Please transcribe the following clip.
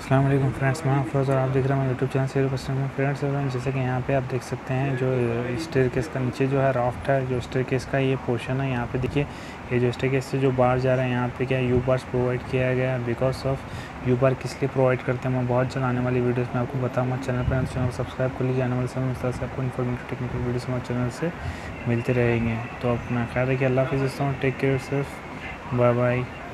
अस्सलाम वालेकुम फ्रेंड्स, मैं अफरोज़ और आप देख रहे हैं यूट्यूब चैनल से कस्टमर फ्रेंड्स। जैसे कि यहाँ पे आप देख सकते हैं जो स्टेयरकेस का नीचे जो है राफ्ट है, जो स्टेयरकेस का ये पोर्शन है, यहाँ पे देखिए ये जो स्टेयरकेस से जो बार जा रहा है यहाँ पे क्या यू बार्स प्रोवाइड किया गया है। बिकॉज ऑफ यू बार किस लिए प्रोवाइड करते हैं मैं बहुत जल्द आने वाली वीडियोस में आपको बताऊँगा। चैनल पर चैनल सब्सक्राइब कर लीजिए, आने वाले समय में इस तरह से आपको इन्फॉर्मेटिव टेक्निकल वीडियोस हमारे चैनल से मिलते रहेंगे। तो अपना ख्याल रखिए, अल्लाह हाफ़िज़ दोस्तों, take care self, bye bye.